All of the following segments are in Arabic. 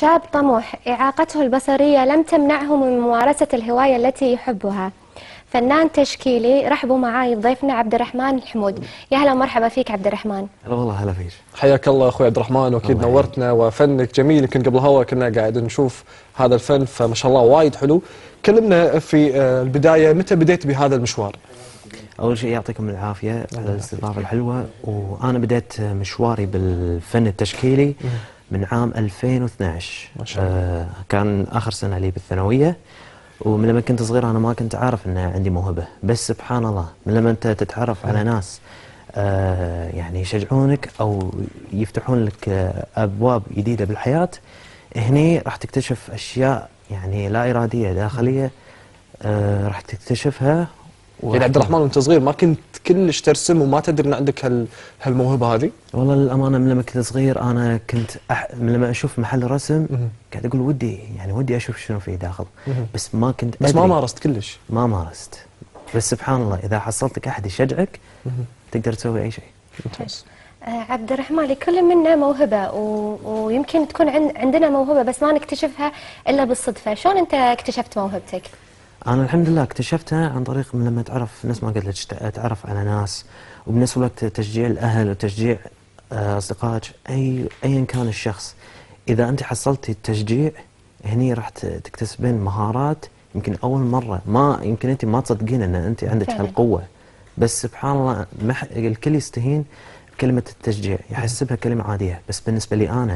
شاب طموح إعاقته البصرية لم تمنعه من ممارسة الهواية التي يحبها. فنان تشكيلي. رحبوا معاي ضيفنا عبد الرحمن الحمود. يا هلا ومرحبا فيك عبد الرحمن. هلا والله، هلا فيك. حياك الله اخوي عبد الرحمن، واكيد نورتنا وفنك جميل. يمكن قبل هوا كنا قاعد نشوف هذا الفن، فما شاء الله وايد حلو. كلمنا في البدايه، متى بديت بهذا المشوار؟ اول شيء يعطيكم العافيه على الاستضافه الحلوه. وانا بديت مشواري بالفن التشكيلي من عام 2012. ما شاء الله. كان اخر سنه لي بالثانويه. ومن لما كنت صغير انا ما كنت عارف ان عندي موهبه، بس سبحان الله من لما انت تتعرف على ناس يعني يشجعونك او يفتحون لك ابواب جديده بالحياه، هني راح تكتشف اشياء يعني لا اراديه داخليه راح تكتشفها. يعني عبد الرحمن وانت صغير ما كنت كلش ترسم وما تدري ان عندك هالموهبه هذه؟ والله للامانه من لما كنت صغير انا كنت من لما اشوف محل رسم قاعد اقول ودي اشوف شنو فيه داخل، بس ما كنت بس ما مارست كلش. ما مارست، بس سبحان الله اذا حصلت لك احد يشجعك تقدر تسوي اي شيء. ممتاز. عبد الرحمن، لكل منا موهبة ويمكن تكون عندنا موهبة بس ما نكتشفها إلا بالصدفة. شلون أنت اكتشفت موهبتك؟ أنا الحمد لله اكتشفتها عن طريق من لما تعرف نفس ما قلت لك، أتعرف على ناس، وبنفس الوقت تشجيع الأهل وتشجيع أصدقائك أيا كان الشخص. إذا أنت حصلتي التشجيع هني راح تكتسبين مهارات يمكن أول مرة يمكن أنت ما تصدقين أن أنت عندك هالقوة، بس سبحان الله الكل يستهين بكلمة التشجيع، يحسبها كلمة عادية. بس بالنسبة لي أنا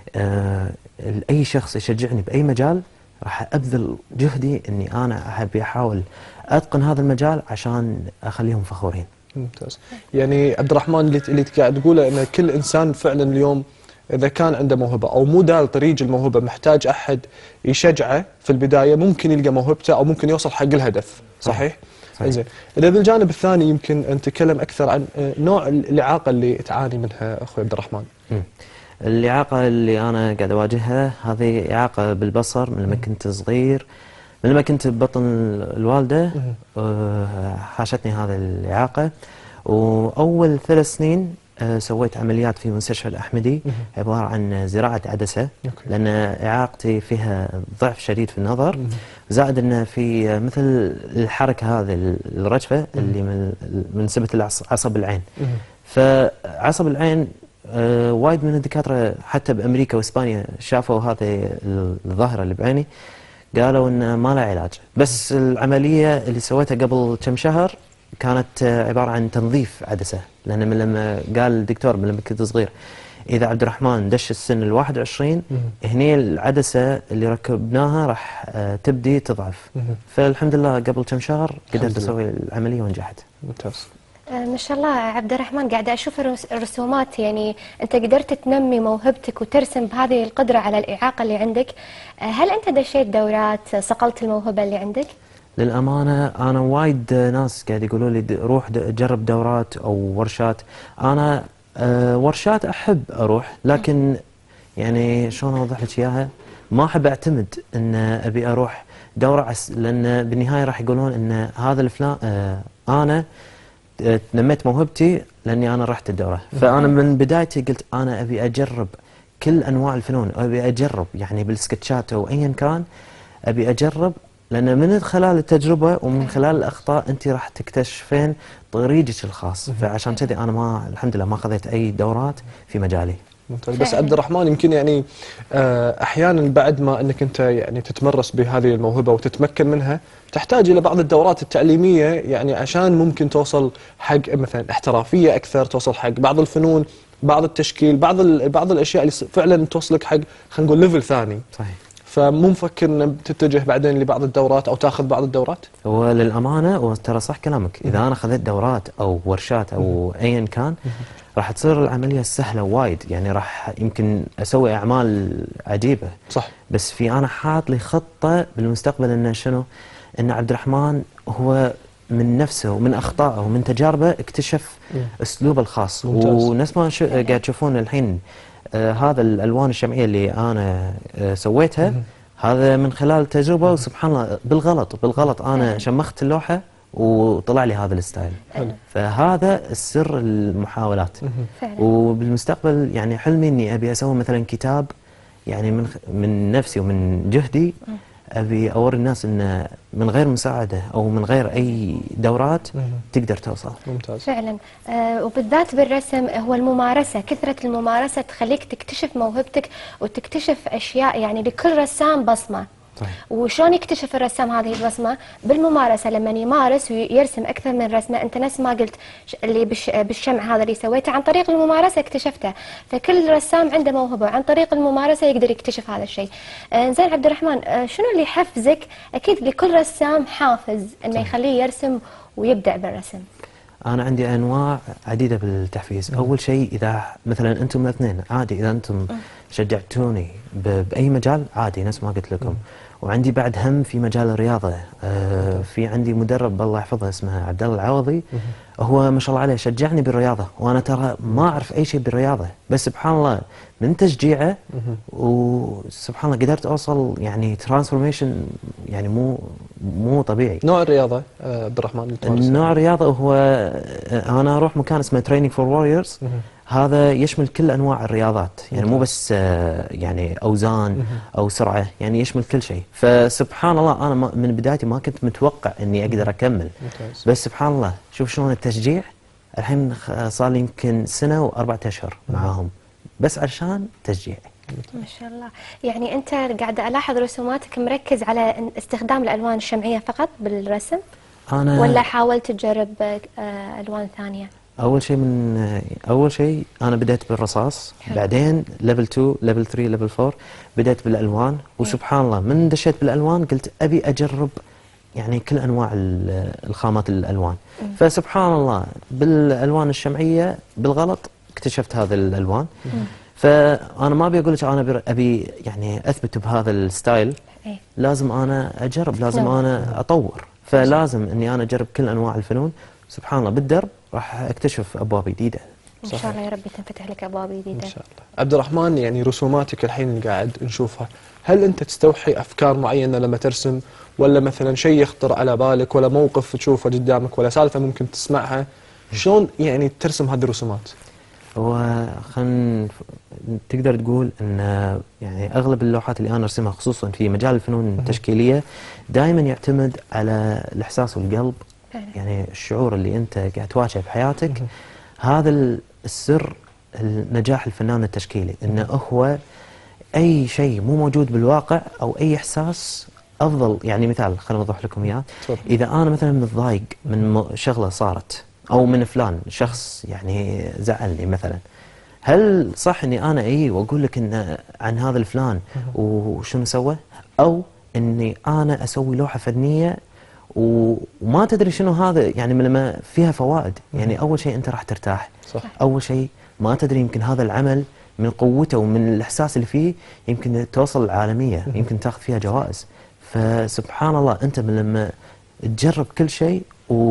أي شخص يشجعني بأي مجال راح أبذل جهدي أني أنا أبي أحاول أتقن هذا المجال عشان أخليهم فخورين. ممتاز. يعني عبد الرحمن اللي قاعد تقوله أن كل إنسان فعلا اليوم إذا كان عنده موهبة أو مو دال طريق الموهبة محتاج أحد يشجعه في البداية، ممكن يلقى موهبته أو ممكن يوصل حق الهدف. صحيح؟ زين. إذا بالجانب الثاني يمكن نتكلم أكثر عن نوع الإعاقة اللي تعاني منها أخوي عبد الرحمن. الإعاقة اللي أنا قاعد أواجهها هذه إعاقة بالبصر من لما كنت صغير، من لما كنت ببطن الوالدة حاشتني هذه الإعاقة. وأول 3 سنين سويت عمليات في مستشفى الأحمدي، عبارة عن زراعة عدسة، لأن إعاقتي فيها ضعف شديد في النظر، زائد أن في مثل الحركة هذه الرجفة اللي من سبة عصب العين. فعصب العين وايد من الدكاترة حتى بأمريكا وإسبانيا شافوا هذه الظاهرة اللي بعيني، قالوا إن ما لها علاج. بس العملية اللي سويتها قبل كم شهر كانت عبارة عن تنظيف عدسة، لأن من لما قال الدكتور من لما كنت صغير إذا عبد الرحمن دش السن 21 هني العدسة اللي ركبناها راح تبدي تضعف. فالحمد لله قبل كم شهر قدرت أسوي العملية ونجحت. ممتاز. ما شاء الله عبد الرحمن، قاعدة أشوف الرسومات، يعني أنت قدرت تنمي موهبتك وترسم بهذه القدرة على الإعاقة اللي عندك. هل أنت دشيت دورات صقلت الموهبة اللي عندك؟ للأمانة أنا وايد ناس قاعد يقولوا لي روح جرب دورات أو ورشات. أنا ورشات أحب أروح، لكن يعني شلون أوضح لك إياها، ما أحب أعتمد أن أبي أروح دورة لأن بالنهاية راح يقولون أن هذا الفلان أنا نميت موهبتي لأني أنا رحت الدورة. فأنا من بدايتي قلت أنا أبي أجرب كل أنواع الفنون، أبي أجرب يعني بالسكتشات أو أيا كان، أبي أجرب، لأن من خلال التجربة ومن خلال الأخطاء أنت راح تكتشفين طريقك الخاص. فعشان كذي أنا الحمد لله ما أخذت أي دورات في مجالي. ممتاز. بس عبد الرحمن يمكن يعني احيانا بعد ما انك انت يعني تتمرس بهذه الموهبه وتتمكن منها تحتاج الى بعض الدورات التعليميه، يعني عشان ممكن توصل حق مثلا احترافيه اكثر، توصل حق بعض الفنون، بعض التشكيل، بعض الاشياء اللي فعلا توصلك حق خلينا نقول ليفل ثاني. صحيح. فمو مفكر ان تتجه بعدين لبعض الدورات او تاخذ بعض الدورات؟ هو للامانه وترى صح كلامك، اذا انا اخذت دورات او ورشات او ايا كان راح تصير العمليه سهله وايد، يعني راح يمكن اسوي اعمال عجيبه. صح. بس انا حاط لي خطه بالمستقبل انه شنو؟ ان عبد الرحمن هو من نفسه ومن اخطائه ومن تجاربه اكتشف اسلوبه الخاص. ونفس ما قاعد تشوفون الحين هذا الالوان الشمعيه اللي انا سويتها هذا من خلال تجربه، وسبحان الله بالغلط انا شمخت اللوحه وطلع لي هذا الستايل. فهذا السر المحاولات. وبالمستقبل يعني حلمي اني ابي اسوي مثلا كتاب يعني من نفسي ومن جهدي ابي اوري الناس ان من غير مساعده او من غير اي دورات تقدر توصل. ممتاز. فعلا. وبالذات بالرسم هو الممارسة، كثرة الممارسة تخليك تكتشف موهبتك وتكتشف أشياء. يعني لكل رسام بصمة. طيب. وشلون يكتشف الرسام هذه البصمة؟ بالممارسة. لما يمارس ويرسم أكثر من رسمة، أنت نفس ما قلت اللي بالشمع هذا اللي سويته عن طريق الممارسة اكتشفته. فكل رسام عنده موهبة، عن طريق الممارسة يقدر يكتشف هذا الشيء. زين عبد الرحمن، شنو اللي يحفزك؟ أكيد لكل رسام حافز أنه يخليه يرسم ويبدع بالرسم. أنا عندي أنواع عديدة بالتحفيز. أول شيء إذا مثلا أنتم الاثنين عادي، إذا أنتم شجعتوني بأي مجال عادي نفس ما قلت لكم. وعندي بعد هم في مجال الرياضة. في عندي مدرب الله يحفظه اسمه عبد الله العوضي، هو ما شاء الله عليه شجعني بالرياضة، وأنا ترى ما أعرف أي شيء بالرياضة، بس سبحان الله من تشجيعه وسبحان الله قدرت أوصل يعني ترانسفورميشن يعني مو طبيعي. نوع الرياضة عبد الرحمن؟ نوع الرياضة هو أنا أروح مكان اسمه تريننج فور ووريرز. هذا يشمل كل أنواع الرياضات، يعني مو بس يعني أوزان أو سرعة، يعني يشمل كل شيء. فسبحان الله أنا من بدايتي ما كنت متوقع إني أقدر أكمل، بس سبحان الله شوف شلون التشجيع. الحين صار لي يمكن سنة و4 أشهر معاهم بس عشان تشجيع. ما شاء الله. يعني أنت قاعدة ألاحظ رسوماتك مركز على استخدام الألوان الشمعية فقط بالرسم، ولا حاولت تجرب ألوان ثانية؟ أول شيء أنا بدأت بالرصاص، بعدين ليفل 2 ليفل 3 ليفل 4 بدأت بالألوان. وسبحان الله من دشيت بالألوان قلت أبي أجرب يعني كل أنواع الخامات الألوان. فسبحان الله بالألوان الشمعية بالغلط اكتشفت هذه الألوان. فأنا ما أبي أقول لك أنا أبي يعني أثبت بهذا الستايل، لازم أنا أجرب، لازم أنا أطور، فلازم إني أنا أجرب كل أنواع الفنون. سبحان الله بالدرب راح أكتشف أبواب جديدة. إن شاء الله يا رب تنفتح لك أبواب جديدة إن شاء الله. عبد الرحمن، يعني رسوماتك الحين اللي قاعد نشوفها، هل أنت تستوحي أفكار معينة لما ترسم، ولا مثلا شيء يخطر على بالك، ولا موقف تشوفه قدامك، ولا سالفة ممكن تسمعها؟ شلون يعني ترسم هذه الرسومات؟ هو تقدر تقول ان يعني اغلب اللوحات اللي انا ارسمها خصوصا في مجال الفنون التشكيليه دائما يعتمد على الاحساس والقلب. يعني الشعور اللي انت قاعد تواجهه بحياتك، هذا السر النجاح الفنان التشكيلي، انه هو اي شيء مو موجود بالواقع او اي احساس افضل. يعني مثال خليني اوضح لكم اياه. اذا انا مثلا متضايق من شغله صارت او من فلان شخص يعني زعلني مثلا، هل صح اني انا واقول لك ان عن هذا الفلان وشنو سوى، او اني انا اسوي لوحه فنيه وما تدري شنو هذا؟ يعني من لما فيها فوائد، يعني اول شيء انت راح ترتاح. صح. اول شيء ما تدري يمكن هذا العمل من قوته ومن الاحساس اللي فيه يمكن توصل العالميه، يمكن تاخذ فيها جوائز. فسبحان الله انت من لما تجرب كل شيء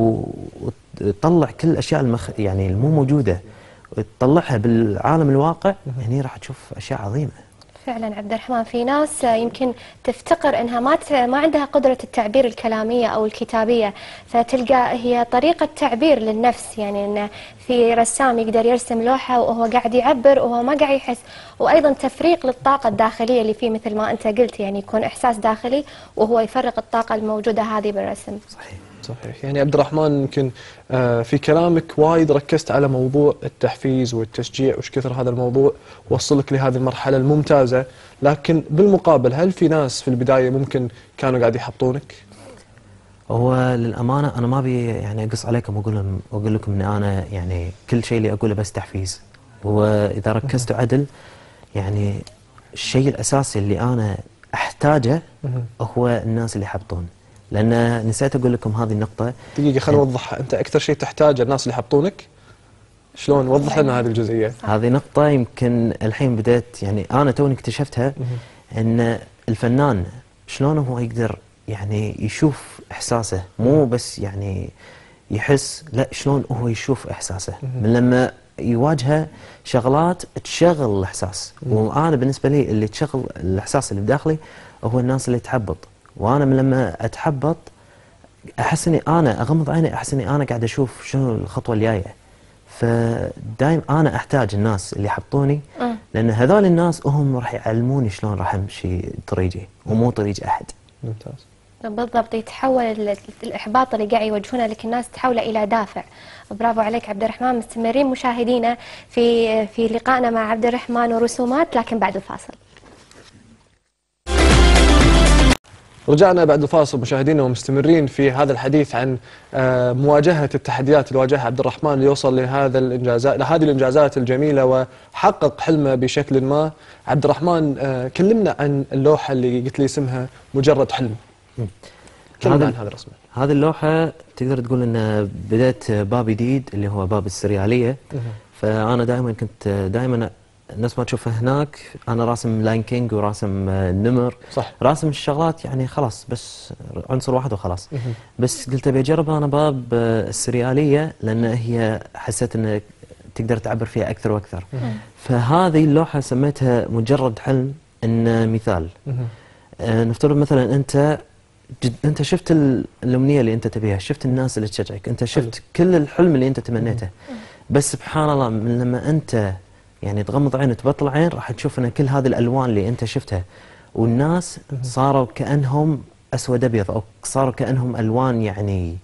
وتطلع كل الاشياء يعني المو موجوده وتطلعها بالعالم الواقع، يعني راح تشوف اشياء عظيمه. فعلا عبد الرحمن، في ناس يمكن تفتقر انها ما عندها قدره التعبير الكلاميه او الكتابيه، فتلقى هي طريقه تعبير للنفس. يعني ان في رسام يقدر يرسم لوحه وهو قاعد يعبر وهو ما قاعد يحس، وايضا تفريق للطاقه الداخليه اللي فيه مثل ما انت قلت، يعني يكون احساس داخلي وهو يفرق الطاقه الموجوده هذه بالرسم. صحيح. يعني عبد الرحمن يمكن في كلامك وايد ركزت على موضوع التحفيز والتشجيع، وش كثر هذا الموضوع وصلك لهذه المرحلة الممتازة. لكن بالمقابل هل في ناس في البداية ممكن كانوا قاعد يحبطونك؟ هو للأمانة أنا ما أبي يعني أقص عليكم وأقول لكم إن أنا يعني كل شيء اللي أقوله بس تحفيز. وإذا ركزتوا عدل، يعني الشيء الأساسي اللي أنا أحتاجه هو الناس اللي يحبطون. لأن نسيت أقول لكم هذه النقطة. دقيقة خلينا نوضحها. أنت أكثر شيء تحتاجه الناس اللي يحبطونك؟ شلون؟ وضح لنا هذه الجزئية. هذه نقطة يمكن الحين بدأت يعني أنا توني اكتشفتها، أن الفنان شلون هو يقدر يعني يشوف إحساسه، مو بس يعني يحس، لا شلون هو يشوف إحساسه من لما يواجهه شغلات تشغل الإحساس. وأنا بالنسبة لي اللي تشغل الإحساس اللي بداخلي هو الناس اللي تحبط. وانا من لما اتحبط احس اني انا اغمض عيني، احس اني انا قاعد اشوف شنو الخطوه الجايه. فدايم انا احتاج الناس اللي يحطوني، لان هذول الناس هم راح يعلموني شلون راح امشي طريقي ومو طريق احد. ممتاز. بالضبط، يتحول الإحباط اللي قاعد يوجهونه لك الناس تحوله إلى دافع. برافو عليك عبد الرحمن. مستمرين مشاهدينا في لقائنا مع عبد الرحمن ورسومات، لكن بعد الفاصل. رجعنا بعد الفاصل مشاهدينا ومستمرين في هذا الحديث عن مواجهة التحديات اللي واجهها عبد الرحمن ليوصل لهذه الإنجازات الجميلة وحقق حلمه بشكل ما. عبد الرحمن، كلمنا عن اللوحة اللي قلت لي اسمها مجرد حلم. كلمنا عن هذه الرسمة. هذه اللوحة تقدر تقول ان بدأت باب جديد اللي هو باب السريالية. فأنا دائما كنت نفس ما تشوفه هناك انا راسم لاين كينج وراسم النمر، صح. راسم الشغلات يعني خلاص بس عنصر واحد وخلاص. بس قلت ابي اجرب انا باب السرياليه، لان هي حسيت ان تقدر تعبر فيها اكثر واكثر. فهذه اللوحه سميتها مجرد حلم. ان مثال نفترض مثلا انت شفت الامنيه اللي انت تبيها، شفت الناس اللي تشجعك، انت شفت كل الحلم اللي انت تمنيته. بس سبحان الله من لما انت يعني تغمض عين وتبطل عين راح تشوف ان كل هذه الالوان اللي انت شفتها والناس صاروا كانهم اسود ابيض، او صاروا كانهم الوان يعني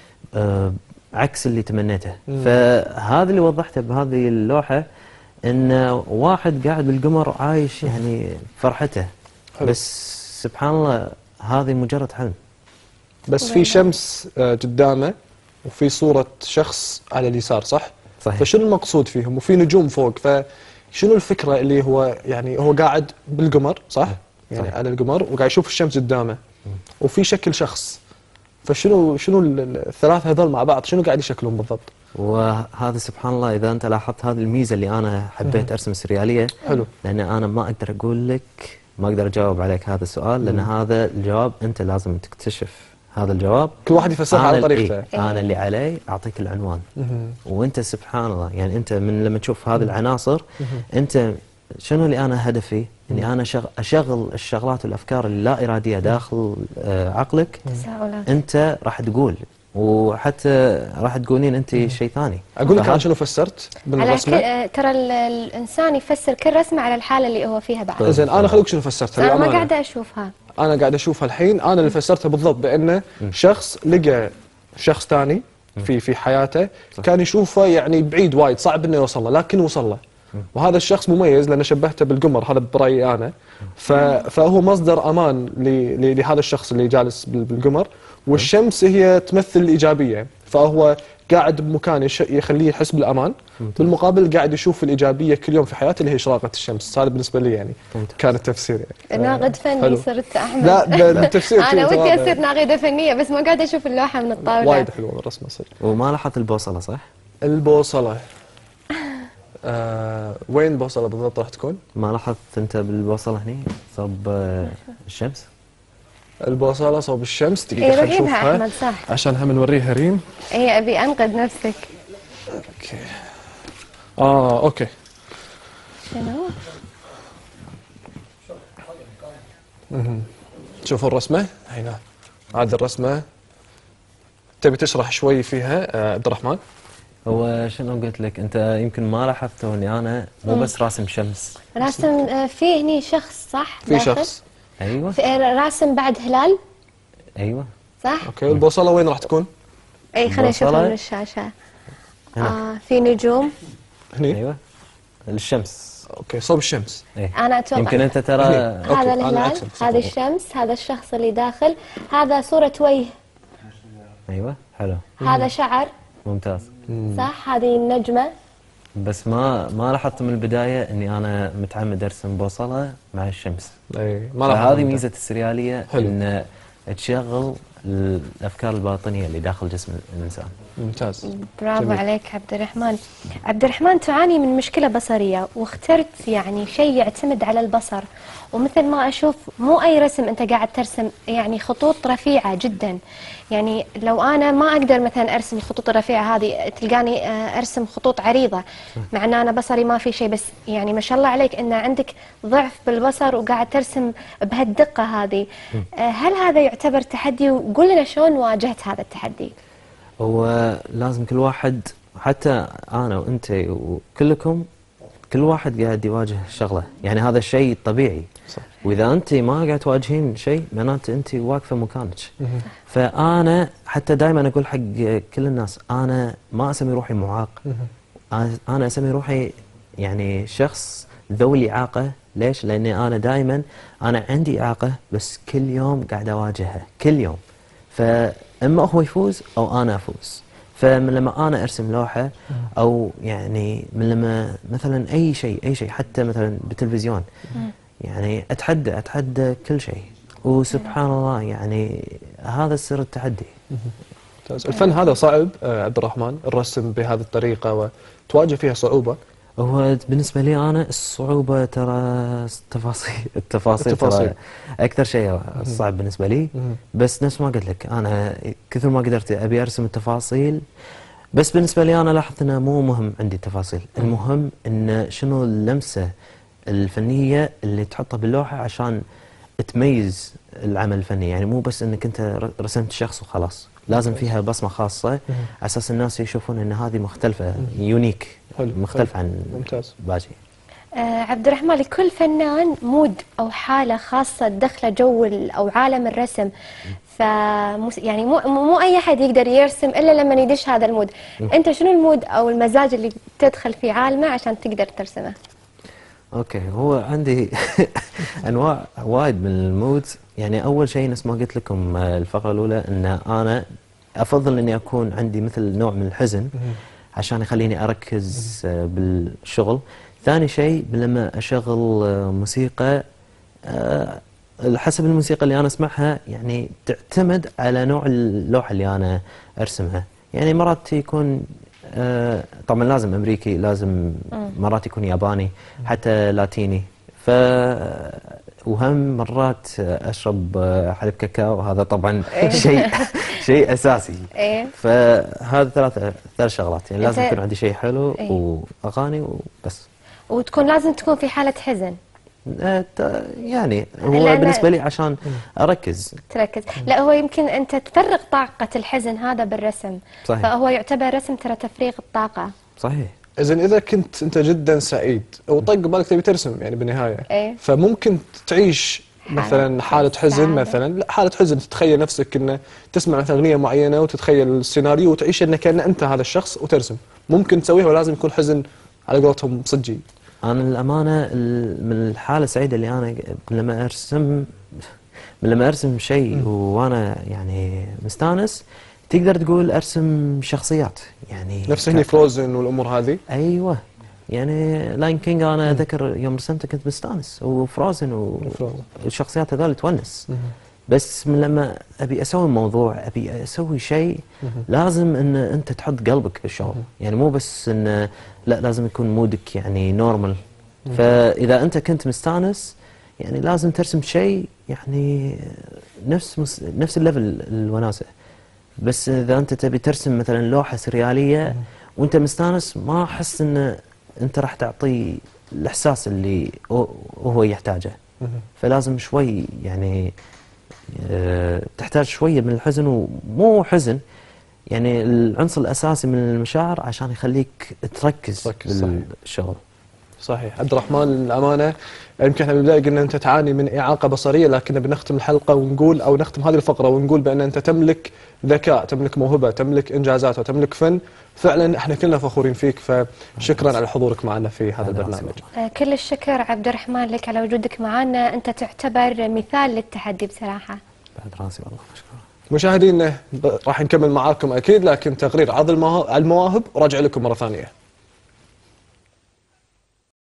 عكس اللي تمنيته. فهذا اللي وضحته بهذه اللوحه، ان واحد قاعد بالقمر عايش يعني فرحته. حلو. بس سبحان الله هذه مجرد حلم. بس في شمس قدامه وفي صورة شخص على اليسار، صح؟ صحيح. فشنو المقصود فيهم؟ وفي نجوم فوق، فشنو الفكرة اللي هو يعني هو قاعد بالقمر، صح؟ يعني صحيح. على القمر وقاعد يشوف الشمس قدامه وفي شكل شخص. فشنو الثلاثة هذول مع بعض شنو قاعد يشكلون بالضبط؟ وهذا سبحان الله اذا انت لاحظت هذه الميزه اللي انا حبيت ارسم السرياليه. حلو. لان انا ما اقدر اقول لك، ما اقدر اجاوب عليك هذا السؤال، لان هذا الجواب انت لازم تكتشف هذا الجواب. كل واحد يفسرها على طريقته. انا اللي علي اعطيك العنوان. وانت سبحان الله يعني انت من لما تشوف هذه العناصر انت شنو اللي انا هدفي؟ اني انا اشغل الشغلات والافكار اللا اراديه داخل عقلك. تساؤلات. انت راح تقول، وحتى راح تقولين انت شيء ثاني. اقول لك انا شنو فسرت بالرسمه. ترى الانسان يفسر كل رسمه على الحاله اللي هو فيها بعد. زين انا خليك شنو فسرتها. انا ما قاعده اشوفها. انا قاعد اشوفها الحين. انا اللي فسرتها بالضبط بانه شخص لقى شخص ثاني في حياته كان يشوفه يعني بعيد وايد، صعب انه يوصل له، لكن وصل له. وهذا الشخص مميز لأنه شبهته بالقمر، هذا برأيي أنا. فهو مصدر أمان لهذا الشخص اللي جالس بالقمر. والشمس هي تمثل الإيجابية، فهو قاعد بمكان يخليه يحس بالأمان. بالمقابل قاعد يشوف الإيجابية كل يوم في حياته اللي هي إشراقة الشمس. هذا بالنسبة لي يعني كان التفسير يعني. ناقد فني صرت أحمد. لا التفسير أنا ودي أصير ناقدة فنية بس ما قاعدة أشوف اللوحة من الطاولة. وايد حلوة الرسمة صدق. وما لاحظت البوصلة صح؟ البوصلة وين البوصلة بالضبط راح تكون؟ ما لاحظت أنت بالبوصلة هني صوب الشمس؟ البوصلة صوب الشمس. دقيقة خلينا نشوفها أحمد صح. عشان هم نوريها ريم. إيه أبي أنقد نفسك. أوكي. أوكي. شنو؟ شوفوا الرسمة هنا. هذه الرسمة تبي تشرح شوي فيها عبد الرحمن؟ هو شنو قلت لك انت يمكن ما لاحظته اني انا مو بس راسم شمس، راسم في هني شخص صح؟ في شخص ايوه راسم بعد هلال ايوه صح؟ اوكي. البوصله وين راح تكون؟ اي خلينا نشوفها من الشاشه. في نجوم هني ايوه الشمس. اوكي صوب الشمس. انا اتوقع يمكن انت ترى هذا الهلال، هذا الشمس، هذا الشخص اللي داخل، هذا صوره وجه. ايوه حلو. هذا شعر ممتاز صح. هذه النجمة. بس ما لاحظت من البداية اني انا متعمد ارسم بوصلة مع الشمس. اي ما لاحظت. هذه ميزة السريالية ان تشغل الافكار الباطنية اللي داخل جسم الانسان. ممتاز. برافو جميل. عليك عبد الرحمن. عبد الرحمن تعاني من مشكلة بصرية واخترت يعني شيء يعتمد على البصر، ومثل ما اشوف مو اي رسم انت قاعد ترسم يعني خطوط رفيعة جدا. يعني لو انا ما اقدر مثلا ارسم الخطوط الرفيعة هذه تلقاني ارسم خطوط عريضة، مع ان انا بصري ما في شيء، بس يعني ما شاء الله عليك ان عندك ضعف بالبصر وقاعد ترسم بهالدقة هذه. هل هذا يعتبر تحدي؟ وقول لنا شلون واجهت هذا التحدي؟ هو لازم كل واحد حتى انا وانت وكلكم، كل واحد قاعد يواجه شغله، يعني هذا الشيء طبيعي. صح. واذا انت ما قاعد تواجهين شيء معناته انت واقفه مكانك. فانا حتى دائما اقول حق كل الناس، انا ما اسمي روحي معاق، انا اسمي روحي يعني شخص ذوي الاعاقه. ليش؟ لاني انا دائما انا عندي اعاقه، بس كل يوم قاعد اواجهها كل يوم. فاما هو يفوز او انا افوز. فمن لما انا ارسم لوحه، او يعني من لما مثلا اي شيء حتى مثلا بالتلفزيون، يعني اتحدى كل شيء. وسبحان الله يعني هذا سر التحدي. ممتاز. الفن هذا صعب عبد الرحمن، الرسم بهذه الطريقة وتواجه فيها صعوبة؟ هو بالنسبة لي أنا الصعوبة ترى التفاصيل ترى أكثر شيء صعب بالنسبة لي. بس نفس ما قلت لك، أنا كثر ما قدرت أبي أرسم التفاصيل. بس بالنسبة لي أنا لاحظت أنه مو مهم عندي التفاصيل، المهم أن شنو اللمسة الفنية اللي تحطها باللوحة عشان تميز العمل الفني. يعني مو بس أنك أنت رسمت شخص وخلاص، لازم فيها بصمة خاصة على أساس الناس يشوفون أن هذه مختلفة، يونيك، مختلف عن باقي. عبد الرحمن، لكل فنان مود أو حالة خاصة تدخله جو أو عالم الرسم. يعني مو أي أحد يقدر يرسم إلا لما يدش هذا المود. أنت شنو المود أو المزاج اللي تدخل في عالمه عشان تقدر ترسمه؟ اوكي، هو عندي انواع وايد من المود. يعني اول شيء نفس ما قلت لكم الفقره الاولى، ان انا افضل اني اكون عندي مثل نوع من الحزن عشان يخليني اركز بالشغل. ثاني شيء لما اشغل موسيقى، حسب الموسيقى اللي انا اسمعها يعني تعتمد على نوع اللوحه اللي انا ارسمها. يعني مرات يكون طبعا لازم امريكي، لازم مرات يكون ياباني، حتى لاتيني. وهم مرات اشرب حليب كاكاو، هذا طبعا شيء اساسي. فهذا ثلاث شغلات، يعني لازم يكون عندي شيء حلو واغاني وبس. وتكون لازم تكون في حالة حزن. يعني هو بالنسبة لي عشان تركز. لا، هو يمكن أنت تفرغ طاقة الحزن هذا بالرسم. صحيح. فهو يعتبر رسم ترى تفريغ الطاقة. صحيح. إذن إذا كنت أنت جدا سعيد وطق بالك تبي ترسم يعني بالنهاية، فممكن تعيش مثلا حالة حزن، مثلا لا حالة حزن تتخيل نفسك إنه تسمع مثلا أغنية معينة وتتخيل السيناريو وتعيش إنه كأن أنت هذا الشخص وترسم. ممكن تسويها ولازم يكون حزن على قولتهم صجي؟ أنا الأمانة من الحالة السعيدة اللي أنا لما أرسم شيء وأنا يعني مستانس، تقدر تقول أرسم شخصيات يعني نفس هني فروزن والأمور هذه. أيوة، يعني لاين كينج أنا أذكر يوم رسمته كنت مستانس، وفروزن والشخصيات هذول تونس. بس من لما أبي أسوي موضوع، أبي أسوي شيء، لازم أن أنت تحط قلبك بالشغل. يعني مو بس أن لا، لازم يكون مودك يعني نورمال. فإذا أنت كنت مستانس يعني لازم ترسم شيء يعني نفس الليفل الوناسة. بس إذا أنت تبي ترسم مثلا لوحة سريالية وأنت مستانس، ما أحس أن أنت راح تعطي الإحساس اللي هو يحتاجه. فلازم شوي يعني تحتاج شوية من الحزن، ومو حزن يعني العنصر الأساسي من المشاعر عشان يخليك تركز بالشغل. صحيح. عبد الرحمن، الأمانة يمكن احنا بالبداية قلنا أنت تعاني من إعاقة بصرية، لكن بنختم الحلقة ونقول أو نختم هذه الفقرة ونقول بأن أنت تملك ذكاء، تملك موهبة، تملك إنجازات وتملك فن. فعلا احنا كلنا فخورين فيك، فشكرا على حضورك معنا في هذا البرنامج. كل الشكر عبد الرحمن لك على وجودك معنا، أنت تعتبر مثال للتحدي بصراحة. بعد راسي والله، مشكور. مشاهدينا راح نكمل معاكم أكيد، لكن تقرير عرض المواهب وراجع لكم مرة ثانية.